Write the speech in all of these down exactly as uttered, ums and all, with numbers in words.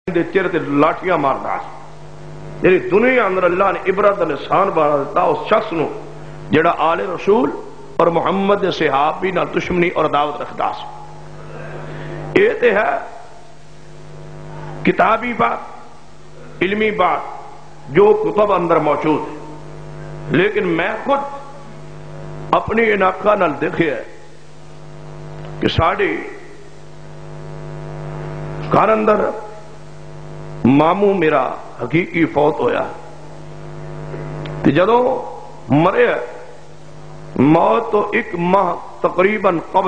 دے چہرے تے لاٹیاں ماردا جی دنیا اندر اللہ نے عبرت دا لسان بنا دیتا اس شخص نو جڑا آل رسول اور محمد دے صحابی نال دشمنی اور عداوت رکھدا سی۔ یہ تے ہے کتابی بات، علمی بات جو کتب اندر موجود ہے، لیکن میں خود اپنی اناقہ نال دیکھیا ہے کہ ساڑی گھر اندر ماموں میرا حقیقی فوت ہویا تے جدوں مرے موت تو ایک ماہ تقریباً قبل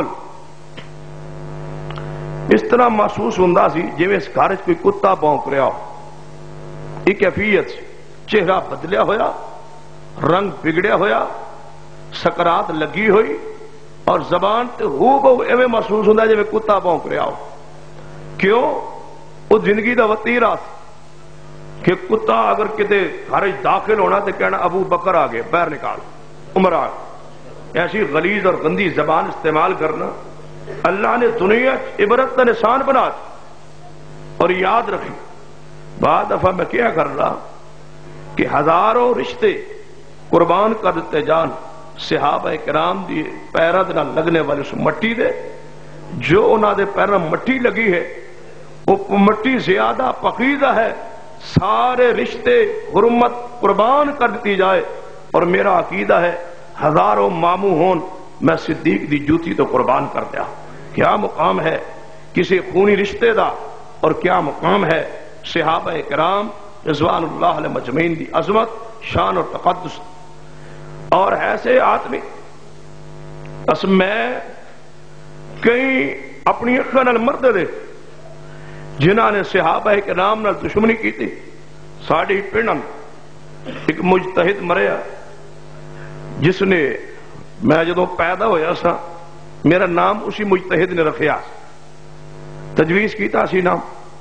اس طرح محسوس ہوندا سی جویں اس گھر وچ کوئی کتا بھونک رہا ہو۔ ایک کیفیت چہرہ بدلیا ہویا، رنگ بگڑیا ہویا، سکرات لگی ہوئی اور زبان تے ہو بہو ایویں محسوس ہوندا جویں کتا بھونک رہا ہو۔ کیوں؟ وہ زندگی دا وتیرا کہ کتا اگر کتے گھر داخل ہونا تو کہنا ابو بکر آگے باہر نکال، عمر آگے، ایسی غلیظ اور گندی زبان استعمال کرنا اللہ نے دنیا عبرت کا نشان بنا دیا۔ اور یاد رکھی بعد دفعہ میں کیا کر رہا کہ ہزاروں رشتے قربان کر دیتے جان صحابہ کرام دی پیروں دے نال لگنے والے اس مٹی دے، جو انہاں دے پیروں مٹی لگی ہے وہ مٹی زیادہ پقیدہ ہے، سارے رشتے حرمت قربان کر دیتی جائے۔ اور میرا عقیدہ ہے ہزاروں ماموں ہون میں صدیق دی جوتی تو قربان کر دیا۔ کیا مقام ہے کسی خونی رشتے دا، اور کیا مقام ہے صحابہ کرام رضوان اللہ علیہ مجمعین دی عظمت، شان اور تقدس۔ اور ایسے آدمی بس میں کئی اپنی اکھاں نال مردے دے جنہاں نے صحابہ کرام نال دشمنی کی تھی۔ ساڑی پنڈ ایک مجتہد مریا جس نے میں جدوں پیدا ہویا سا میرا نام اسی مجتہد نے رکھیا، تجویز کیتا سی نام،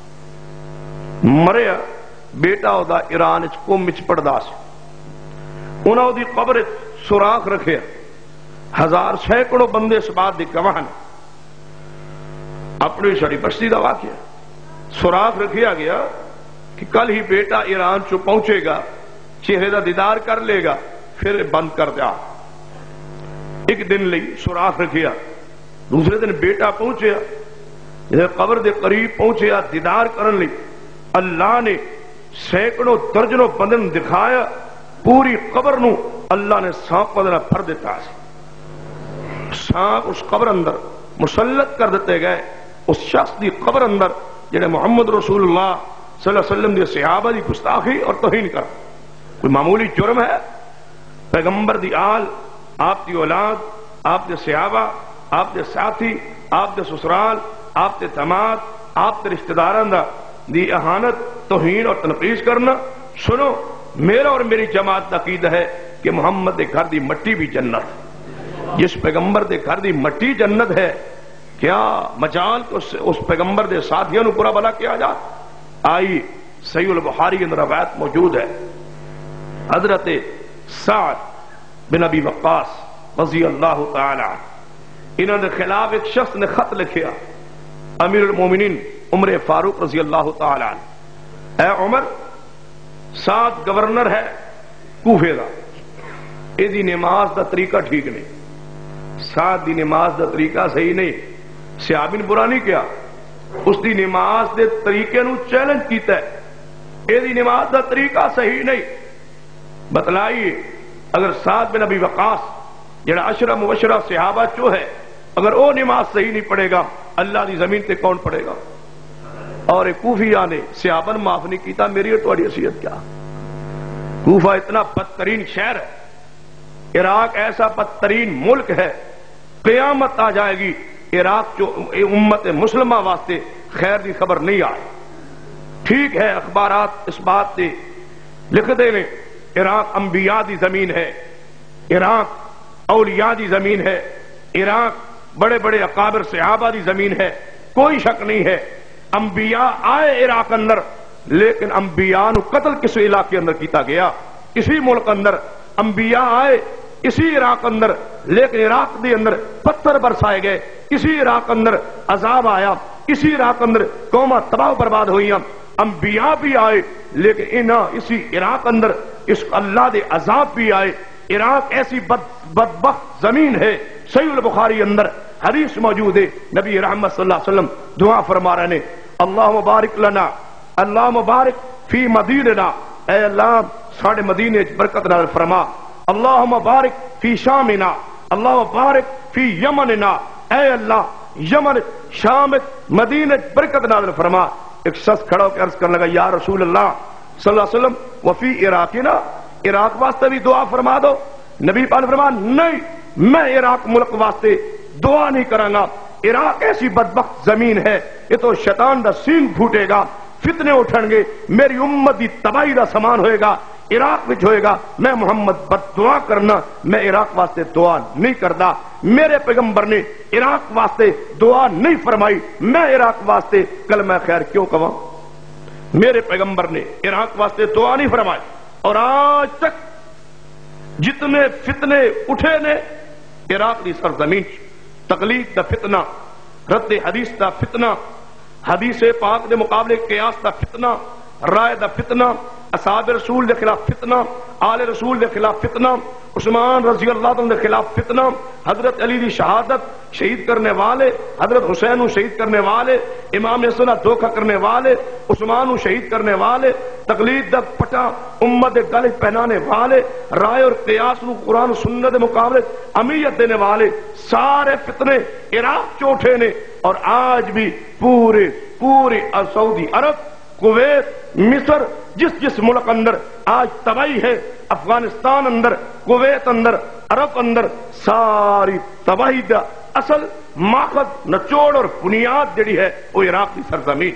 مریا بیٹا دا ایران وچ قوم وچ پڑھدا سی، انہاں دی قبر سوراخ رکھیا، ہزار سینکڑوں بندے اس بات دی گواہ نے، اپنی ساری بستی دا واقعہ سوراخ رکھیا گیا کہ کل ہی بیٹا ایران چو پہنچے گا، چہرے دا دیدار کر لے گا، پھر بند کر دیا۔ ایک دن لئی سوراخ رکھیا، دوسرے دن بیٹا پہنچیا، جب قبر دے قریب پہنچیا دیدار کرن لئی اللہ نے سینکڑوں درجنوں بندن دکھایا، پوری قبر نو اللہ نے سانپ بدنا بھر دیتا سی، سانپ اس قبر اندر مسلط کر دیتے گئے، اس شخص دی قبر اندر جنہیں محمد رسول اللہ صلی اللہ علیہ وسلم دی صحابہ دی گستاخی اور توہین کر۔ کوئی معمولی جرم ہے؟ پیغمبر دی آل، آپ دی اولاد، آپ دے صحابہ، آپ دے ساتھی، آپ دے سسرال، آپ دے داماد، آپ دے رشتہ داران دا دی اہانت، توہین اور تنقید کرنا۔ سنو، میرا اور میری جماعت دا عقیدہ ہے کہ محمد دے گھر دی مٹی بھی جنت، جس پیغمبر دے گھر دی مٹی جنت ہے، کیا مجال کو اس پیغمبر دے ساتھیوں نے برا بلا کیا جا؟ آئی صحیح البخاری کے اندر روایت موجود ہے، حضرت سعد بن ابی وقاص رضی اللہ تعالی عنہ انہوں نے خلاف ایک شخص نے خط لکھیا، امیر المومنین عمر فاروق رضی اللہ تعالی عنہ، اے عمر، سعد گورنر ہے کوفے دا، اے دی نماز دا طریقہ ٹھیک نہیں، سعد دی نماز دا طریقہ صحیح نہیں، صحابی نے برا نہیں کیا، اس دی نماز دے طریقے نو چیلنج کیتا ہے، اے دی نماز دا طریقہ صحیح نہیں۔ بتلائیے اگر سعد بن ابی وقاص جڑا عشرہ مبشرہ صحابہ چو ہے، اگر وہ نماز صحیح نہیں پڑھے گا اللہ دی زمین تے کون پڑھے گا؟ اور کوفیہ نے صحابہ نے معاف نہیں کیتا، میری اور تہاڈی حیثیت کیا؟ کوفہ اتنا بدترین شہر ہے، عراق ایسا بدترین ملک ہے، قیامت آ جائے گی عراق جو امت مسلمہ واسطے خیر دی خبر نہیں آئے۔ ٹھیک ہے اخبارات اس بات سے لکھ دے نے عراق انبیاء دی زمین ہے، عراق اولیاء دی زمین ہے، عراق بڑے بڑے اکابر صحابہ دی زمین ہے، کوئی شک نہیں ہے، انبیاء آئے عراق اندر، لیکن انبیاء نو قتل کس علاقے اندر کیتا گیا؟ اسی ملک اندر انبیاء آئے، اسی عراق اندر، لیکن عراق دے اندر پتھر برسائے گئے، اسی عراق اندر عذاب آیا، اسی عراق اندر قوماں تباہ برباد ہوئیاں، انبیاء بھی آئے لیکن انہاں اسی عراق اندر اس اللہ دے عذاب بھی آئے. عراق ایسی بد بدبخت زمین ہے. صحیح البخاری اندر حدیث موجود ہے, نبی رحمت صلی اللہ علیہ وسلم دعا فرما رہے ہیں, اللہ مبارک لنا, اللہ مبارک فی مدیننا, اے اللہ ساڑھے مدینے برکت نازل فرما. اللہ مبارک فی شامنا, اللہ مبارک فی یمننا, اے اللہ یمن شام مدینہ برکت نازل فرما. ایک شخص کھڑا ہو کے عرض کرنے لگا, یا رسول اللہ صلی اللہ علیہ وسلم وفی عراقنا, عراق واسطے بھی دعا فرما دو. نبی پاک نے فرمایا نہیں, میں عراق ملک واسطے دعا نہیں کروں گا. عراق ایسی بدبخت زمین ہے, یہ تو شیطان دا سینگ پھوٹے گا, فتنے اٹھن گے, میری امت دی تباہی دا سامان ہوئے گا, عراق وچ ہوئے گا. میں محمد بد دعا کرنا, میں عراق واسطے دعا نہیں کردا. میرے پیغمبر نے عراق واسطے دعا نہیں فرمائی, میں عراق واسطے کلمہ خیر کیوں کہاں؟ میرے پیغمبر نے عراق واسطے دعا نہیں فرمائی. اور آج تک جتنے فتنے اٹھے نے عراق دی سرزمین, تقلید دا فتنہ, رد حدیث دا فتنہ, حدیث پاک دے مقابلے قیاس دا فتنہ, رائے دا فتنہ, اصحاب رسول دے خلاف فتنہ, آل رسول دے خلاف فتنہ, عثمان رضی اللہ عنہ دے خلاف فتنہ, حضرت علی دی شہادت شہید کرنے والے, حضرت حسین کو شہید کرنے والے, امام حسن دھوکہ کرنے والے, عثمان کو شہید کرنے والے, تقلید دا پٹا امت دے گلے پہنانے والے, رائے اور قیاس کو قرآن و سنت دے مقابلے امیت دینے والے, سارے فتنے عراق چوٹھے نے. اور آج بھی پورے پورے سعودی عرب, کویت, مصر, جس جس ملک اندر آج تباہی ہے, افغانستان اندر, کویت اندر, عرب اندر, ساری تباہی دا اصل ماخذ نچوڑ اور بنیاد جڑی ہے وہ عراق کی سرزمین.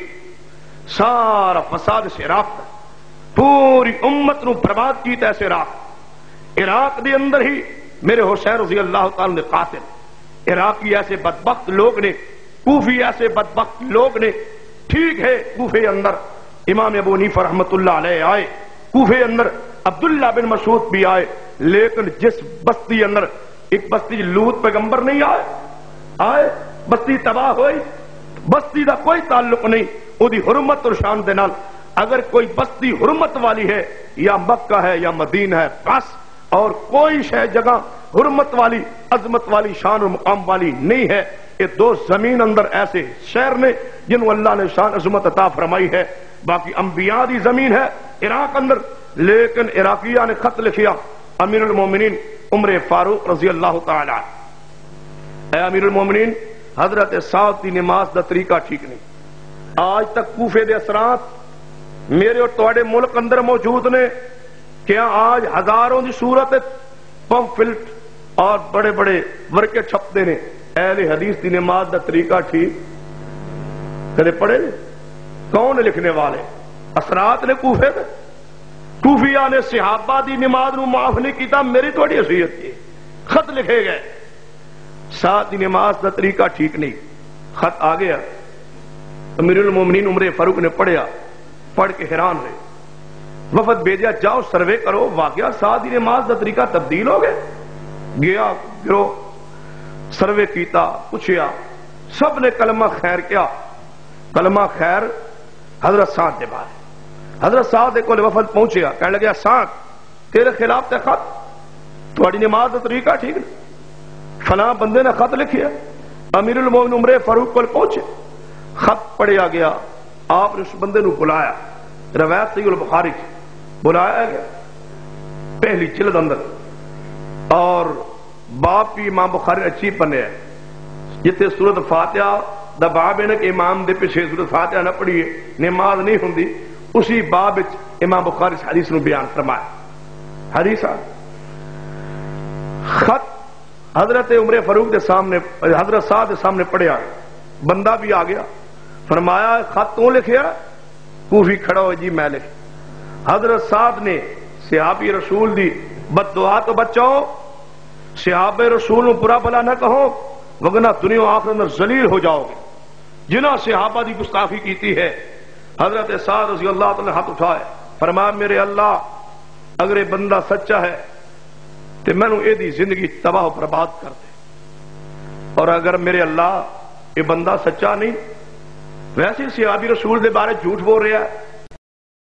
سارا فساد سے عراق ہے, پوری امت نو برباد کیتا ایسے عراق. عراق دے اندر ہی میرے حسین رضی اللہ تعالی نے قاتل, عراقی ایسے بدبخت لوگ نے, کوفی ایسے بدبخت لوگ نے. ٹھیک ہے کوفے اندر امام ابو حنیفہ رحمت اللہ علیہ آئے, کوفے اندر عبداللہ بن مسعود بھی آئے, لیکن جس بستی اندر ایک بستی لوط پیغمبر نہیں آئے, آئے بستی تباہ ہوئی, بستی دا کوئی تعلق نہیں او دی حرمت اور شان دے نال. اگر کوئی بستی حرمت والی ہے یا مکہ ہے یا مدینہ ہے بس, اور کوئی شے جگہ حرمت والی, عظمت والی, شان اور مقام والی نہیں ہے. یہ دو زمین اندر ایسے شہر نے جنہوں اللہ نے شان عظمت عطا فرمائی ہے. باقی انبیاء دی زمین ہے عراق اندر, لیکن عراقیہ نے خط لکھیا امیر المومنین عمر فاروق رضی اللہ تعالی, اے امیر المومنین حضرت سعد دی نماز دا طریقہ ٹھیک نہیں. آج تک کوفے دے اثرات میرے اور تواڈے ملک اندر موجود نے. کیا آج ہزاروں دی صورت پمفلٹ اور بڑے بڑے ورقے چھپتے نے, اہل حدیث دی نماز دا طریقہ ٹھیک کدے پڑھے؟ کون لکھنے والے؟ اثرات نے کوفے دے. کوفیہ نے صحابہ دی نماز نو معاف نہیں کیتا, میری تھوڑی حیثیت کی خط لکھے گئے, ساتھ دی نماز دا طریقہ ٹھیک نہیں. خط آ گیا, امیر المومنین عمر فاروق نے پڑھیا, پڑھ کے حیران ہوئے, وفد بھیجا جاؤ سروے کرو, واقعہ ساتھ دی نماز دا طریقہ تبدیل ہو گئے. گیا گرو سروے کیتا, پوچھیا, سب نے کلمہ خیر کیا. کلمہ خیر حضرت سعد دے بارے. حضرت سعد دے کول وفد پہنچیا, کہنے لگا سعد تیرے خلاف تے خط, تھوڑی نماز دا طریقہ ٹھیک نہیں, فلاں بندے نے خط لکھیا. امیر المومنین عمر فاروق کول پہنچے, خط پڑھیا گیا, آپ نے اس بندے نو بلایا, روایت صحیح البخاری بلایا گیا پہلی جلد اندر, اور باپ بھی امام بخاری اچھی بنے ہے, جتے سورت فاتحہ دا باب ہے نا کہ امام دے پیچھے سورت فاتحہ نہ پڑھیے نماز نہیں ہوندی, اسی باب امام بخاری اس حدیث نو بیان فرمایا. حدیث خط حضرت عمر فاروق دے سامنے, حضرت صاحب دے سامنے پڑھیا, بندہ بھی آ گیا, فرمایا خط تو لکھیا؟ کوفی کھڑا ہو, جی میں لکھ. حضرت صاحب نے صحابی رسول دی بد دعا تو بچاؤ, صحابہ رسول نو برا بلا نہ کہو, وگرنہ دنیا آخرت میں ذلیل ہو جاؤ گے. جنہاں صحابہ دی گستاخی کیتی ہے. حضرت سعد رضی اللہ تعالی ہاتھ اٹھائے, فرمایا میرے اللہ اگر یہ بندہ سچا ہے تو میں نے دی زندگی تباہ و برباد کر دے, اور اگر میرے اللہ یہ بندہ سچا نہیں, ویسے صحابی رسول دے بارے جھوٹ بول رہا ہے,